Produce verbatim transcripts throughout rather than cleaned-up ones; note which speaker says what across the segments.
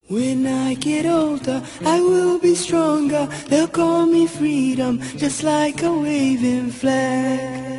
Speaker 1: When I get older, I will be stronger. They'll call me freedom, just like a waving flag.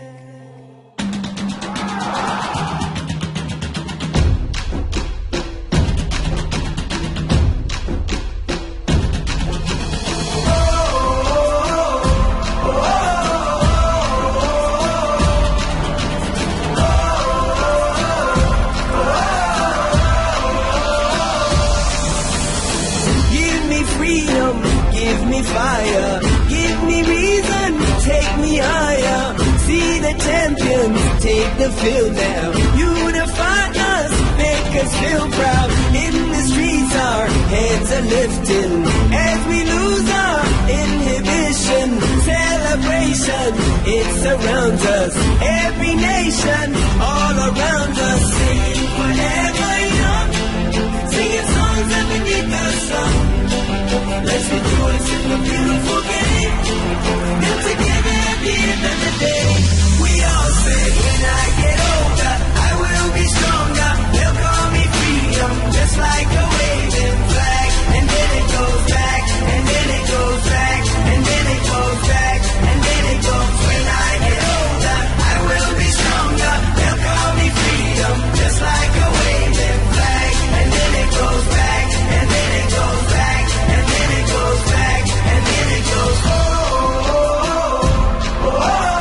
Speaker 2: Freedom, give me fire, give me reason, take me higher. See the champions, take the field now. Unify us, make us feel proud. In the streets our heads are lifting as we lose our inhibition. Celebration, it surrounds us. Every nation, all around us. Sing forever young, singing songs underneath the sun. Let's rejoice in the beautiful game, and together at the end of the day, we all say, when I get older, I will be stronger. They'll call me freedom, just like a waving flag. And then it goes back, and then it goes back, and then it goes back, and then it goes. When I get older, I will be stronger. They'll call me freedom, just like a waving flag. And then it goes back, and then it goes back, and then it goes back, and then it goes, oh, oh, oh,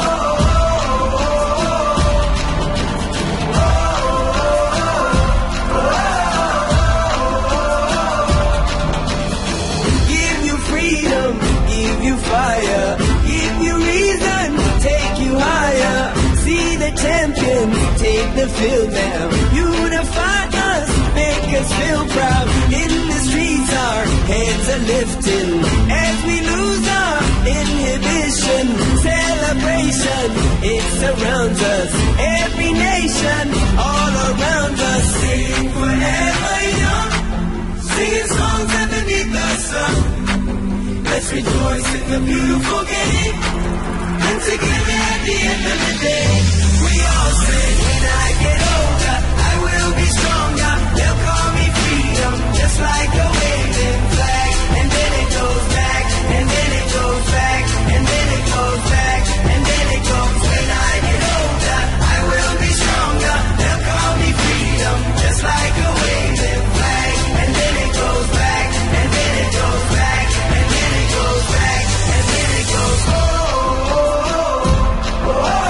Speaker 2: oh. Give you freedom, give you fire, give you reason, take you higher. See the champions, take the field now. Unify us, make us feel proud. In the streets our heads are lifting as we lose our inhibition. Celebration, it surrounds us. Every nation, all around us. Sing forever young, singing songs underneath the sun. Let's rejoice in the beautiful game, and together at the end of the day, we all say, when I get older, I will be stronger. They'll call me freedom, just like a waving flag. And then it goes back, and then it goes back, and then it goes back, and then it goes. When I get older, I will be stronger. They'll call me freedom, just like a waving flag. And then it goes back, and then it goes back, and then it goes back, and then it goes, oh, oh, oh, oh, oh.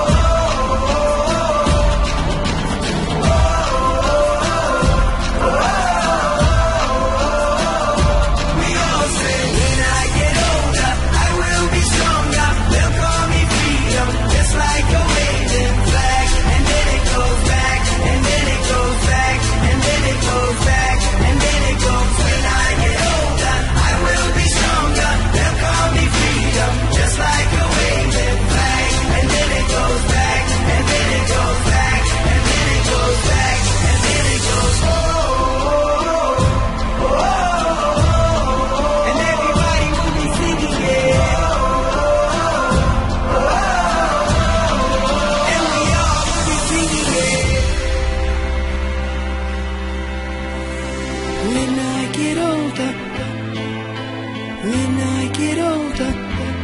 Speaker 1: When I get older, when I get older,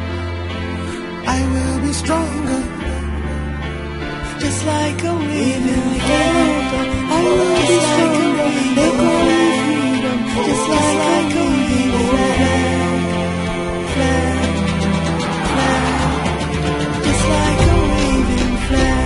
Speaker 1: I will be stronger, just like a waving flag. I will be stronger. They'll call me freedom, just like a waving flag, flag, flag, just like a waving flag.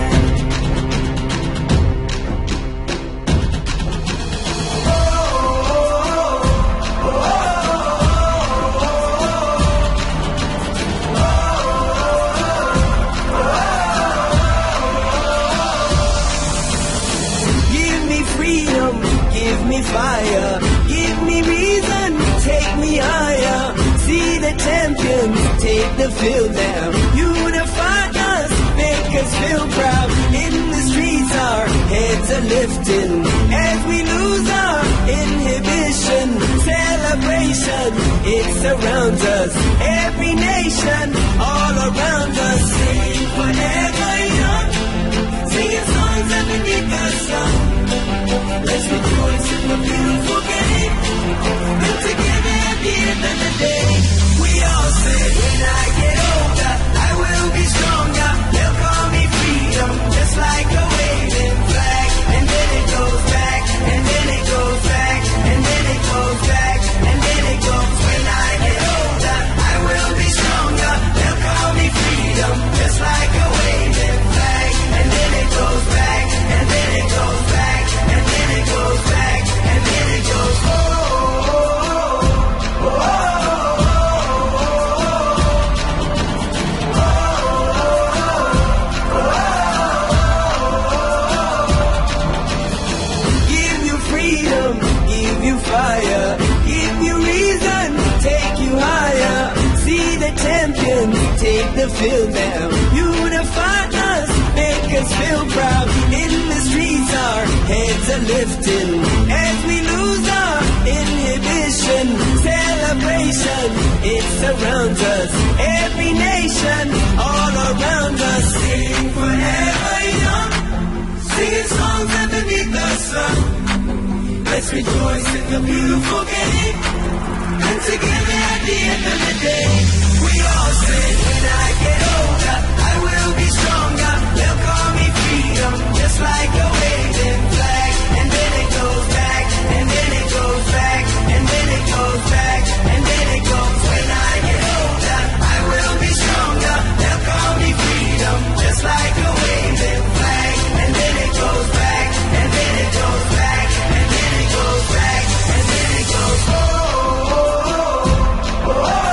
Speaker 2: Freedom, give me fire, give me reason, take me higher. See the champions, take the field now. Unify us, make us feel proud. In the streets our heads are lifting as we lose our inhibition. Celebration, it surrounds us. Every nation, all around us. Sing forever young, singing songs underneath the sun. Let's rejoice in the beautiful game. fire, give you reason, take you higher. See the champion, take the field now. Unify us, make us feel proud. In the streets our heads are lifting as we lose our inhibition. Celebration, it surrounds us. Every nation, all around us. Sing forever young, singing songs underneath the sun. Let's rejoice in the beautiful game, and together at the end of the day, we all say, when I get older, I will be stronger. They'll call me freedom, just like a waving flag. And then it goes back, and then it goes back, and then it goes back, and then it goes. When I get older, I will be stronger. They'll call me freedom, just like a waving flag. And then it goes back, and then it goes back, and then it goes back, and then it goes. Oh, oh, oh, oh, oh.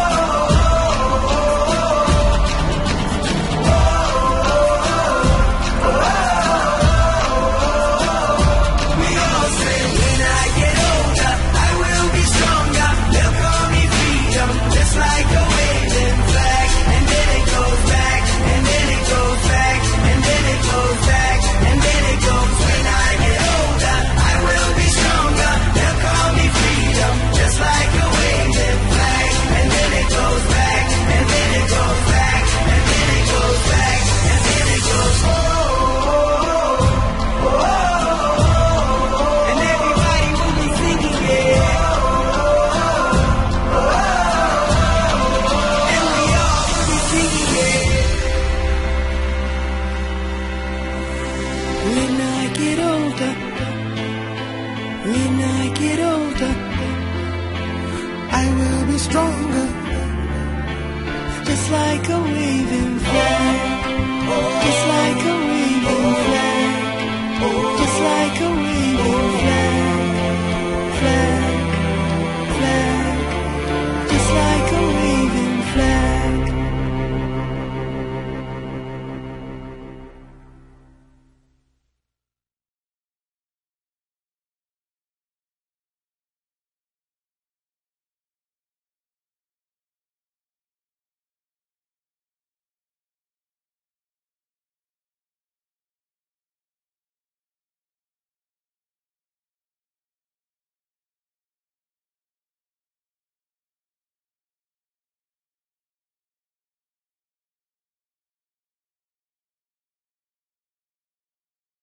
Speaker 1: When I get older, when I get older, I will be stronger, just like a waving flag, just